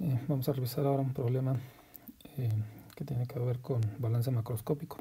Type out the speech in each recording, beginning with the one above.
Vamos a revisar ahora un problema que tiene que ver con balance macroscópico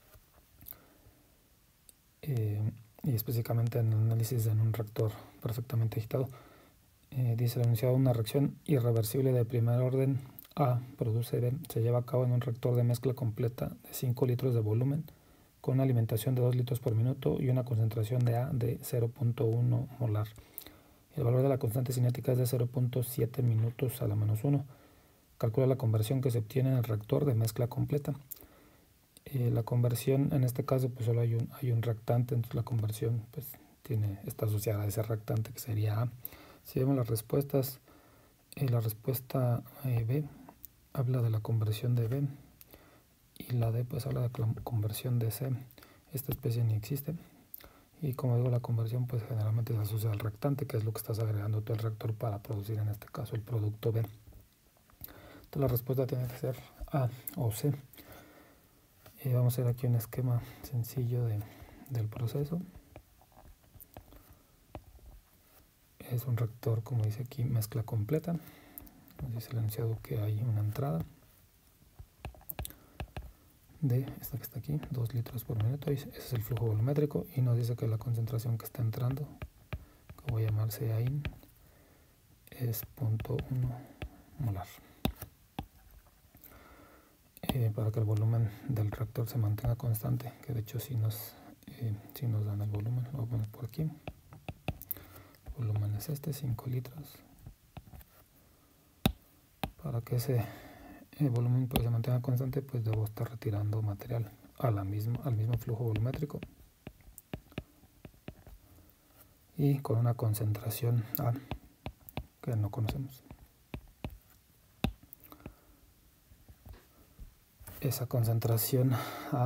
y específicamente en el análisis en un reactor perfectamente agitado. Dice el enunciado: una reacción irreversible de primer orden A produce B se lleva a cabo en un reactor de mezcla completa de 5 litros de volumen con una alimentación de 2 litros por minuto y una concentración de A de 0.1 molar. El valor de la constante cinética es de 0.7 minutos a la menos 1. Calcula la conversión que se obtiene en el reactor de mezcla completa. La conversión, en este caso, pues solo hay un reactante, entonces la conversión pues está asociada a ese reactante que sería A. Si vemos las respuestas, la respuesta B habla de la conversión de B y la D pues habla de la conversión de C. Esta especie ni existe. Y como digo, la conversión pues generalmente se asocia al reactante, que es lo que estás agregando tú al reactor para producir en este caso el producto B. Entonces la respuesta tiene que ser A o C. Vamos a hacer aquí un esquema sencillo del proceso. Es un reactor, como dice aquí, mezcla completa. Nos dice el enunciado que hay una entrada de esta que está aquí, 2 litros por minuto, ese es el flujo volumétrico, y nos dice que la concentración que está entrando, que voy a llamar CAIN, es 0.1 molar. Para que el volumen del reactor se mantenga constante, que de hecho sí nos dan el volumen, lo voy a poner por aquí. El volumen es 5 litros. Para que ese volumen pues se mantenga constante, pues debo estar retirando material al mismo flujo volumétrico y con una concentración A que no conocemos. Esa concentración A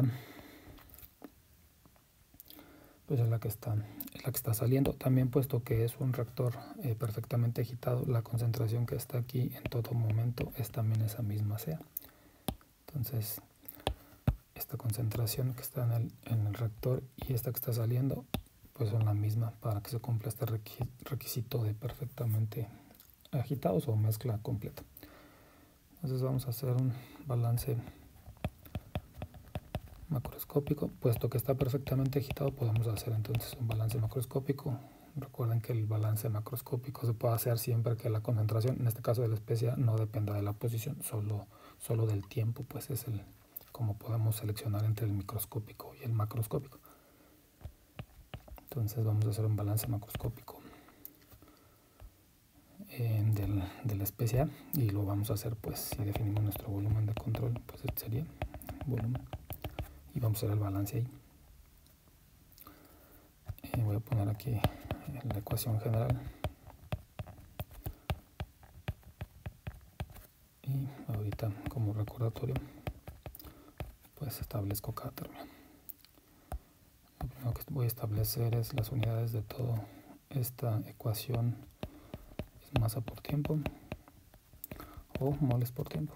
pues es la que está saliendo. También, puesto que es un reactor perfectamente agitado, la concentración que está aquí en todo momento es también esa misma sea. Entonces esta concentración que está en el reactor y esta que está saliendo pues son la misma para que se cumpla este requisito de perfectamente agitados o mezcla completa. Entonces vamos a hacer un balance macroscópico. Puesto que está perfectamente agitado, podemos hacer entonces un balance macroscópico. Recuerden que el balance macroscópico se puede hacer siempre que la concentración, en este caso de la especia, no dependa de la posición, solo del tiempo, pues es como podemos seleccionar entre el microscópico y el macroscópico. Entonces vamos a hacer un balance macroscópico de la especia, y lo vamos a hacer pues si definimos nuestro volumen de control, pues este sería volumen, y vamos a hacer el balance ahí. Voy a poner aquí la ecuación general y ahorita, como recordatorio, pues establezco cada término. Lo primero que voy a establecer es las unidades de toda esta ecuación. Es masa por tiempo o moles por tiempo.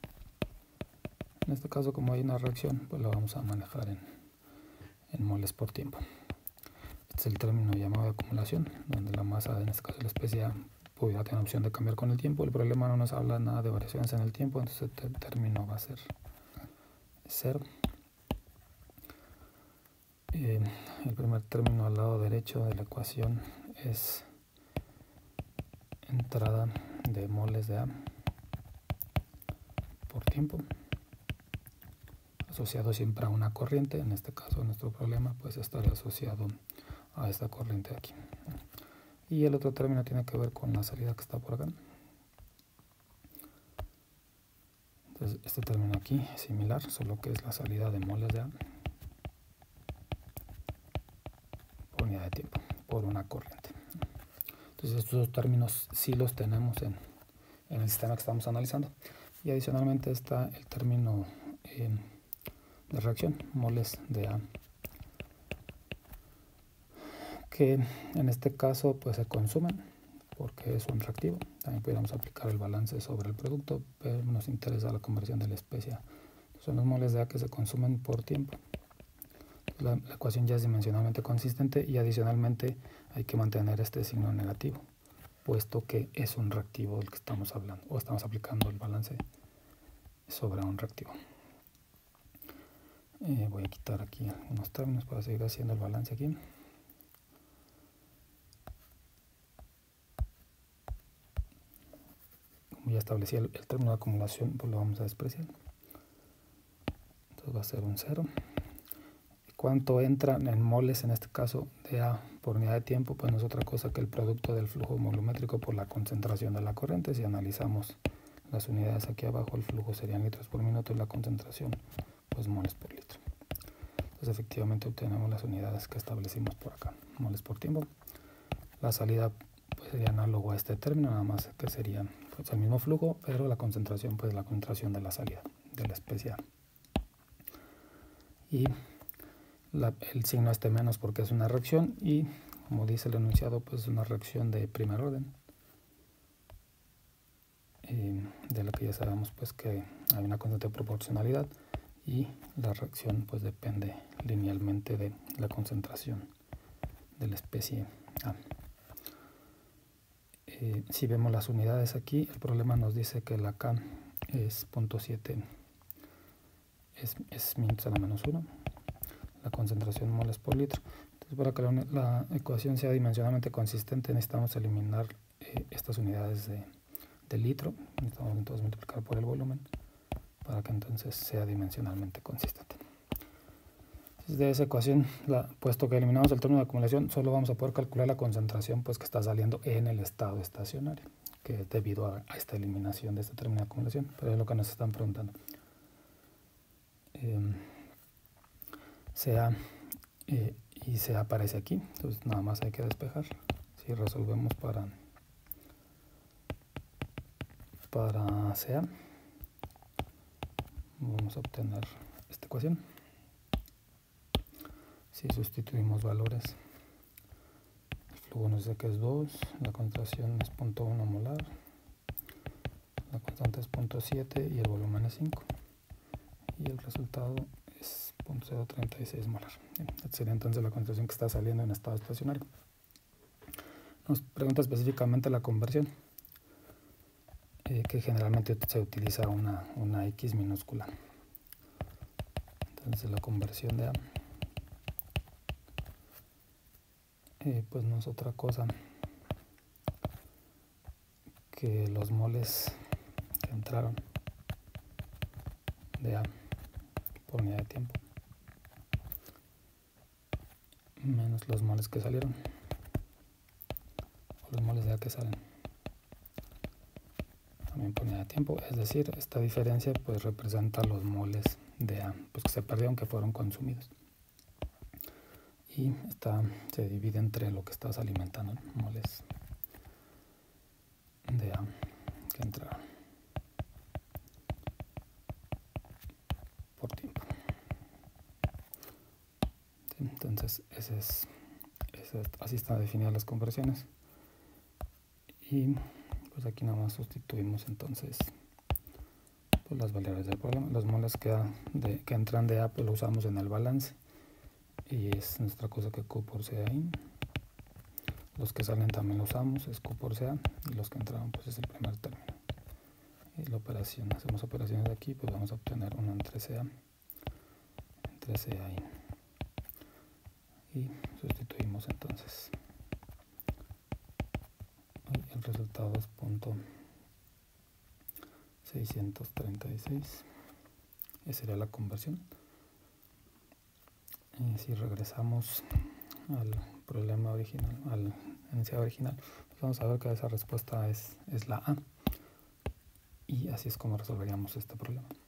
En este caso, como hay una reacción, pues la vamos a manejar en moles por tiempo. Este es el término llamado de acumulación, donde la masa, en este caso la especia, pudiera tener opción de cambiar con el tiempo. El problema no nos habla nada de variaciones en el tiempo, entonces el término va a ser 0. El primer término al lado derecho de la ecuación es entrada de moles de A por tiempo, asociado siempre a una corriente. En este caso, nuestro problema pues estaría asociado a esta corriente de aquí. Y el otro término tiene que ver con la salida que está por acá. Entonces este término aquí es similar, solo que es la salida de moles de A por unidad de tiempo, por una corriente. Entonces estos dos términos sí los tenemos en el sistema que estamos analizando. Y adicionalmente está el término de reacción, moles de A, que en este caso pues se consumen porque es un reactivo. También podríamos aplicar el balance sobre el producto, pero nos interesa la conversión de la especia. Son los moles de A que se consumen por tiempo. La ecuación ya es dimensionalmente consistente, y adicionalmente hay que mantener este signo negativo puesto que es un reactivo del que estamos hablando, o estamos aplicando el balance sobre un reactivo. Voy a quitar aquí algunos términos para seguir haciendo el balance aquí. Como ya establecí el término de acumulación, pues lo vamos a despreciar. Entonces va a ser un 0. ¿Cuánto entra en moles en este caso de A por unidad de tiempo? Pues no es otra cosa que el producto del flujo volumétrico por la concentración de la corriente. Si analizamos las unidades aquí abajo, el flujo serían litros por minuto y la concentración pues moles por litro. Entonces efectivamente obtenemos las unidades que establecimos por acá, moles por tiempo. La salida pues sería análogo a este término, nada más que sería pues el mismo flujo, pero la concentración pues la concentración de la salida de la especie A. Y el signo este menos porque es una reacción y como dice el enunciado pues es una reacción de primer orden, de la que ya sabemos pues que hay una constante de proporcionalidad y la reacción pues depende linealmente de la concentración de la especie A. Si vemos las unidades aquí, el problema nos dice que la K es 0.7, es minutos a la menos 1, la concentración moles por litro. Entonces para que la ecuación sea dimensionalmente consistente necesitamos eliminar estas unidades de litro, necesitamos entonces multiplicar por el volumen para que entonces sea dimensionalmente consistente. De esa ecuación, puesto que eliminamos el término de acumulación, solo vamos a poder calcular la concentración pues, que está saliendo en el estado estacionario, que es debido a esta eliminación de este término de acumulación, pero es lo que nos están preguntando. Y CA aparece aquí, entonces nada más hay que despejar. Si resolvemos para CA, vamos a obtener esta ecuación. Si sustituimos valores, el flujo nos dice que es 2, la concentración es 0.1 molar, la constante es 0.7 y el volumen es 5. Y el resultado es 0.036 molar. Bien, esta sería entonces la concentración que está saliendo en estado estacionario. Nos pregunta específicamente la conversión, que generalmente se utiliza una X minúscula. Entonces la conversión de A pues no es otra cosa que los moles que entraron de A por unidad de tiempo menos los moles que salieron, o los moles de A que salen también por unidad de tiempo, es decir, esta diferencia pues representa los moles de A pues que se perdieron, que fueron consumidos, y se divide entre lo que estás alimentando, moles de A que entraron por tiempo. ¿Sí? Entonces así están definidas las conversiones, y pues aquí nada más sustituimos entonces pues las variables del problema. Los moles que entran de A pues lo usamos en el balance y es nuestra cosa que Q por CA in. Los que salen también los usamos, es Q por CA, y los que entraron pues es el primer término. Y la operación, hacemos operaciones de aquí, pues vamos a obtener una entre CA in. Y sustituimos entonces. Y el resultado es 0.636. Esa sería la conversión. Si regresamos al problema original, al enunciado original, pues vamos a ver que esa respuesta es la A, y así es como resolveríamos este problema.